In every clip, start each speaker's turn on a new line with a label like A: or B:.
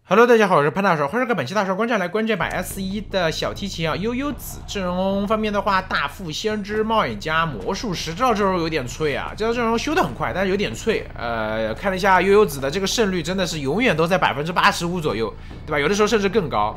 A: Hello， 大家好，我是潘大手，欢迎收看本期大手观战来关键版 S1的小提琴啊，悠悠子阵容方面的话，大副、先知、冒险家、魔术师，这套阵容有点脆啊，这套阵容修得很快，但是有点脆。看了一下悠悠子的这个胜率，真的是永远都在85%左右，对吧？有的时候甚至更高。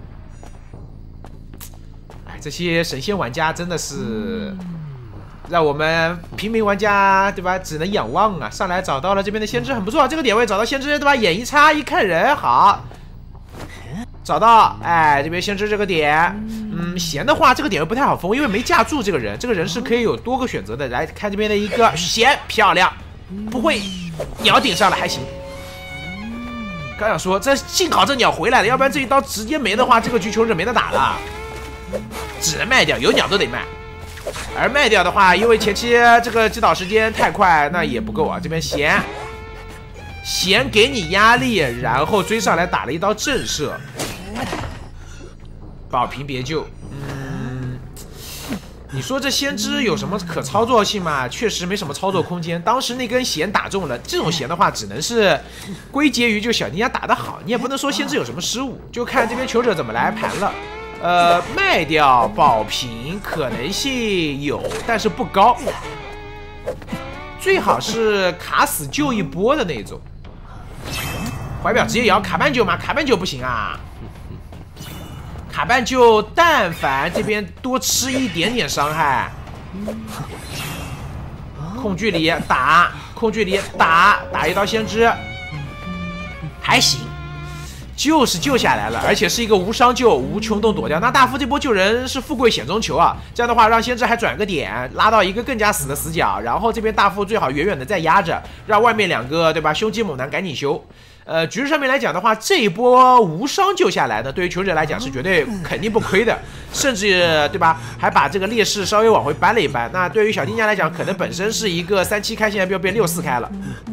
A: 哎，这些神仙玩家真的是让我们平民玩家，对吧？只能仰望啊！上来找到了这边的先知，很不错，这个点位找到先知，对吧？眼一插一看人，好，找到，哎，这边先知这个点，闲的话这个点位不太好封，因为没架住这个人，这个人是可以有多个选择的。来看这边的一个闲，漂亮，不会，鸟顶上了还行。刚想说，这幸好这鸟回来了，要不然这一刀直接没的话，这个局求者没得打了，只能卖掉，有鸟都得卖。而卖掉的话，因为前期这个击倒时间太快，那也不够啊。这边闲给你压力，然后追上来打了一刀震慑，保平别救。你说这先知有什么可操作性吗？确实没什么操作空间。当时那根弦打中了，这种弦的话，只能是归结于就小丁家打得好，你也不能说先知有什么失误，就看这边求者怎么来盘了。卖掉保平可能性有，但是不高，最好是卡死救一波的那种。怀表直接摇卡半救吗？卡半救不行啊！卡半救，但凡这边多吃一点点伤害，控距离打，控距离打一刀先知，还行。就是救下来了，而且是一个无伤救，无穷洞躲掉。那大副这波救人是富贵险中求啊！这样的话，让先知还转个点，拉到一个更加死的死角。然后这边大副最好远远的再压着，让外面两个对吧胸肌猛男赶紧修。局势上面来讲的话，这一波无伤救下来的，对于求者来讲是绝对肯定不亏的，甚至对吧，还把这个劣势稍微往回搬了一搬。那对于小丁家来讲，可能本身是一个3-7开，现在要变6-4开了。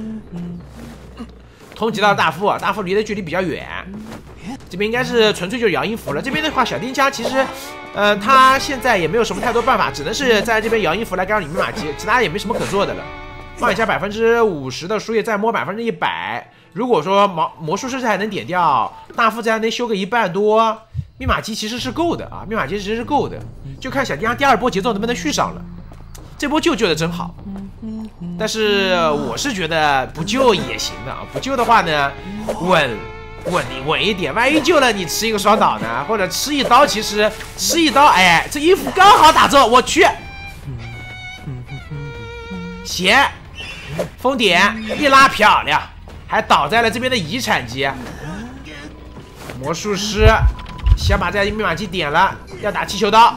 A: 通缉到大副，大副离的距离比较远，这边应该是纯粹就是摇音符了。这边的话，小丁家其实，他现在也没有什么太多办法，只能是在这边摇音符来干扰你密码机，其他也没什么可做的了。冒险家50%的输液，再摸100%。如果说魔术师还能点掉，大副这还能修个1半多，密码机其实是够的啊，密码机其实是够的，就看小丁家第二波节奏能不能续上了。这波救的真好。但是我是觉得不救也行的啊，不救的话呢，稳一点，万一救了你吃一个双倒呢，或者吃一刀，其实吃一刀，哎，这衣服刚好打中，我去，闲，封点一拉漂亮，还倒在了这边的遗产机，魔术师先把这密码机点了，要打气球刀。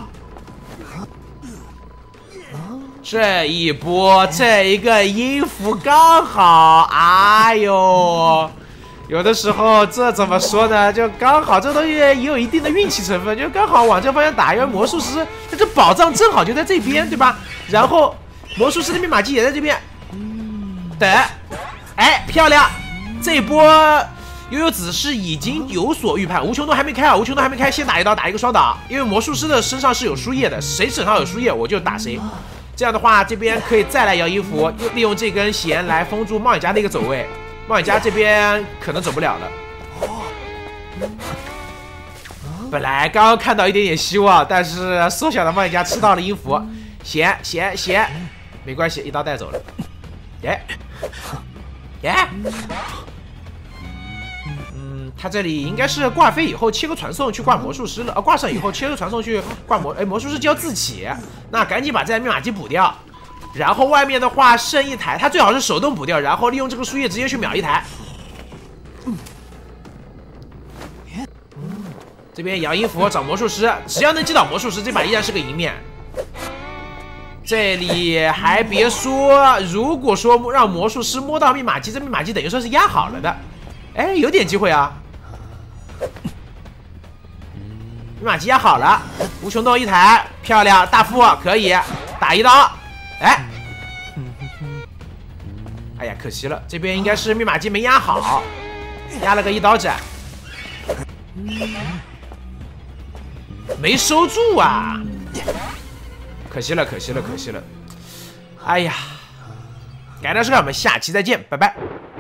A: 这一波这一个音符刚好，哎呦，有的时候这怎么说呢？就刚好这东西也有一定的运气成分，就刚好往这方向打，因为魔术师这个宝藏正好就在这边，对吧？然后魔术师的密码机也在这边，等，哎，漂亮！这一波悠悠子是已经有所预判，无穷洞还没开啊，无穷洞还没开，先打一刀，打一个双倒，因为魔术师的身上是有输液的，谁身上有输液我就打谁。这样的话，这边可以再来摇音符，利用这根弦来封住冒险家的一个走位。冒险家这边可能走不了了。本来刚刚看到一点点希望，但是缩小的冒险家吃到了音符，弦，没关系，一刀带走了。他这里应该是挂飞以后切个传送去挂魔术师了，挂上以后切个传送去挂魔术师就要自起，那赶紧把这台密码机补掉，然后外面的话剩一台，他最好是手动补掉，然后利用这个输液直接去秒一台。这边摇音符找魔术师，只要能击倒魔术师，这把依然是个赢面。这里还别说，如果说让魔术师摸到密码机，这密码机等于说是压好了的，哎，有点机会啊。密码机压好了，无穷洞一台，漂亮，大副可以打一刀，哎呀，可惜了，这边应该是密码机没压好，压了个一刀斩，没收住啊，可惜了。哎呀，改的是我们下期再见，拜拜。